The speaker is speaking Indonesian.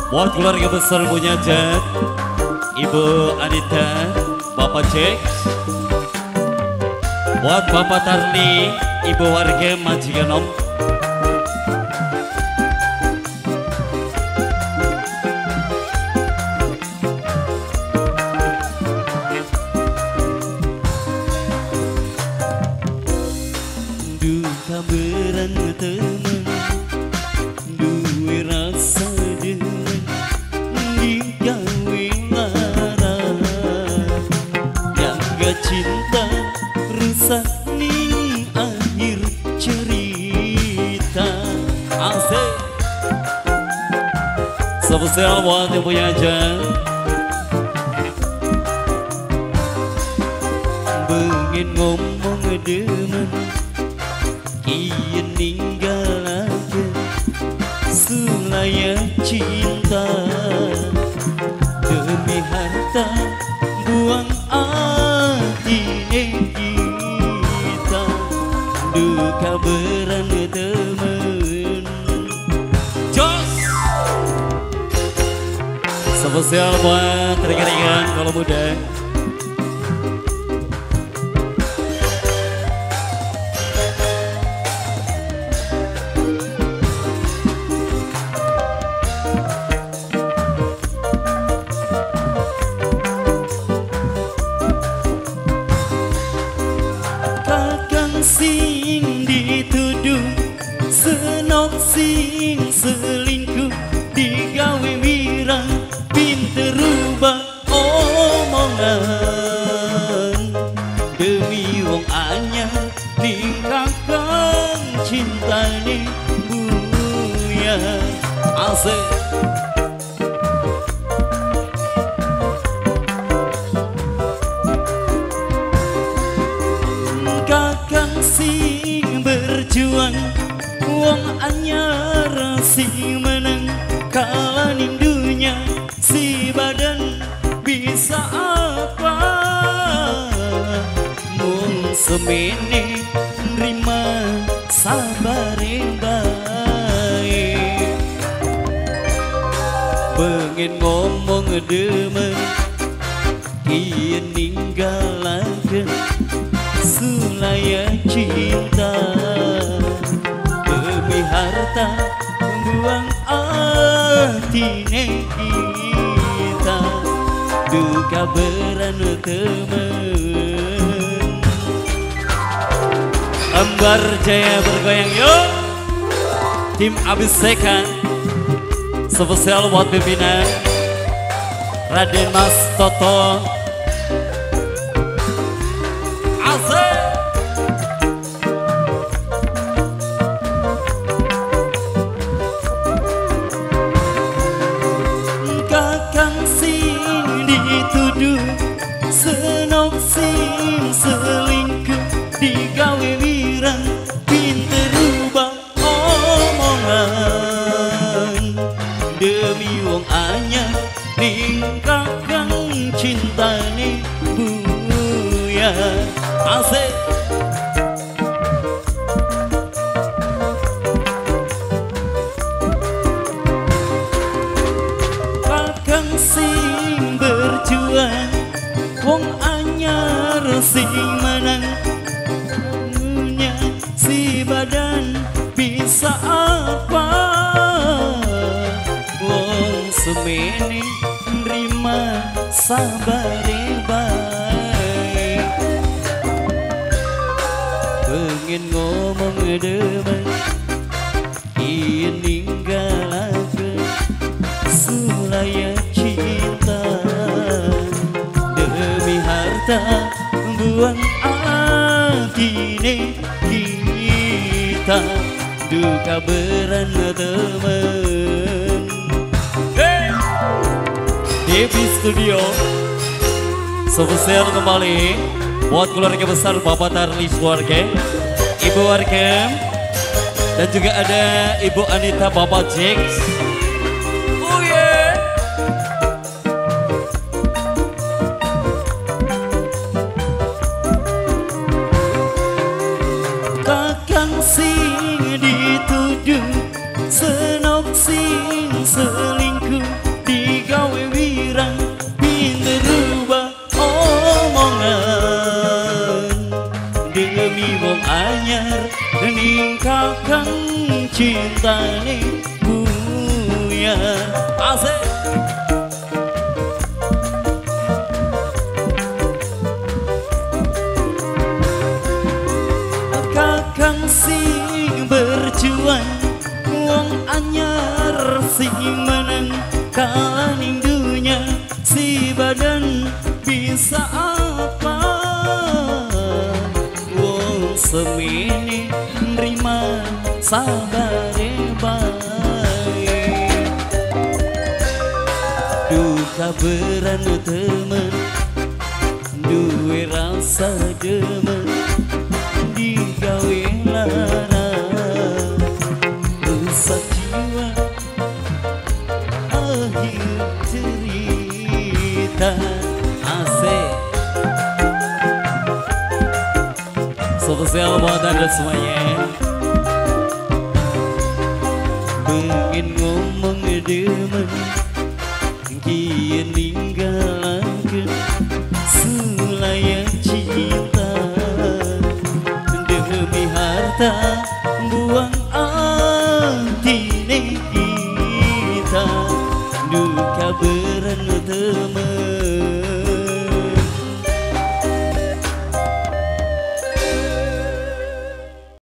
Buat keluarga besar punya Jack, Ibu Anita, Bapak Jack. Buat Bapak Tarni, Ibu warga majikan Om. Duka beran temen, duwe rasa demen, digawe lara. Jaga cinta rusak ning akhir cerita. Asik. Spesial buat yang punya Jack. Pengen ngomong demen, kian ninggal aja sulaya cinta. Demi harta buang hati kita, duka beran temen. Jos spesial buat rekan-rekan kalau muda. Sing dituduh, senok sing selingkuh, digawe wirang, pinter rubah omongan. Demi wong anyar, ningkakang cintane buyar. Asik. Kakang sing berjuang, wong anyar sing menang. Kala ning dunya si badan bisa apa? Mung semene nerima sabare bae. Pengen ngomong demen, kian ninggal aja sulaya cinta. Demi harta buang hati kita, duka beran temen. Ambar Jaya bergoyang yuk. Tim Abisekan spesial buat pimpinan Raden Mas Toto. Kakang sing dituduh, senok sing selingkuh, digawe wirang, pinter rubah omongan. Demi wong anyar, ning kakang cintane buyar. Asik. Kakang sing berjuang, wong anyar sing menang. Punya si badan bisa apa? Wong semene nerima sabare bae. Pengen ngomong demen, kian ninggal aja sulaya cinta. Demi harta buang hati kita, duka beran temen. Hey! Devi Studio spesial kembali buat keluarga besar Bapak Tarni keluarga, Ibu Warkem, dan juga ada Ibu Anita, Bapak Jack. Oh yeah. Kakang sing dituduh, senok sing selingkuh, asik. Kakang sing berjuang, wong anyar sing menang, kalaning dunya si badan bisa apa? Wong semini nerima sabare bae, duka beran temen, duwe rasa demen, digawe lara, rusak jiwa, akhir cerita. Asik. Spesial buat anda semuanya. Pengen ngomong demen, kian ninggalakan sulaya cinta, demi harta buang antine kita, duka beran temen.